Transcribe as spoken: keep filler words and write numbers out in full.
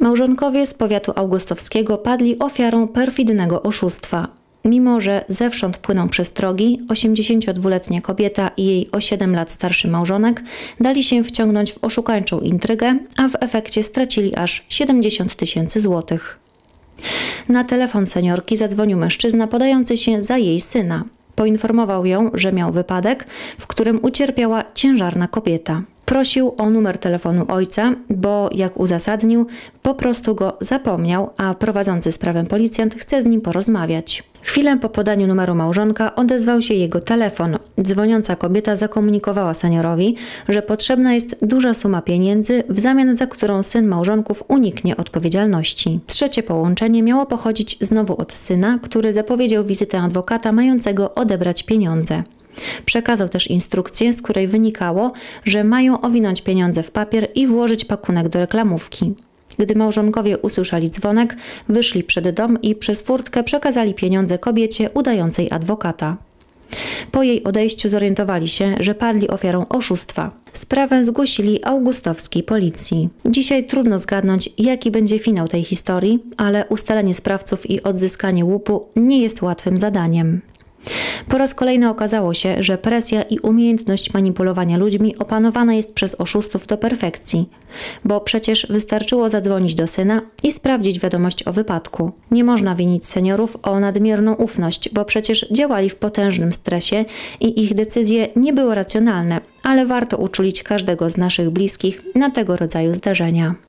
Małżonkowie z powiatu augustowskiego padli ofiarą perfidnego oszustwa. Mimo że zewsząd płyną przestrogi, osiemdziesięciodwuletnia kobieta i jej o siedem lat starszy małżonek dali się wciągnąć w oszukańczą intrygę, a w efekcie stracili aż siedemdziesiąt tysięcy złotych. Na telefon seniorki zadzwonił mężczyzna podający się za jej syna. Poinformował ją, że miał wypadek, w którym ucierpiała ciężarna kobieta. Prosił o numer telefonu ojca, bo, jak uzasadnił, po prostu go zapomniał, a prowadzący sprawę policjant chce z nim porozmawiać. Chwilę po podaniu numeru małżonka odezwał się jego telefon. Dzwoniąca kobieta zakomunikowała seniorowi, że potrzebna jest duża suma pieniędzy, w zamian za którą syn małżonków uniknie odpowiedzialności. Trzecie połączenie miało pochodzić znowu od syna, który zapowiedział wizytę adwokata mającego odebrać pieniądze. Przekazał też instrukcję, z której wynikało, że mają owinąć pieniądze w papier i włożyć pakunek do reklamówki. Gdy małżonkowie usłyszeli dzwonek, wyszli przed dom i przez furtkę przekazali pieniądze kobiecie udającej adwokata. Po jej odejściu zorientowali się, że padli ofiarą oszustwa. Sprawę zgłosili augustowskiej policji. Dzisiaj trudno zgadnąć, jaki będzie finał tej historii, ale ustalenie sprawców i odzyskanie łupu nie jest łatwym zadaniem. Po raz kolejny okazało się, że presja i umiejętność manipulowania ludźmi opanowana jest przez oszustów do perfekcji, bo przecież wystarczyło zadzwonić do syna i sprawdzić wiadomość o wypadku. Nie można winić seniorów o nadmierną ufność, bo przecież działali w potężnym stresie i ich decyzje nie były racjonalne, ale warto uczulić każdego z naszych bliskich na tego rodzaju zdarzenia.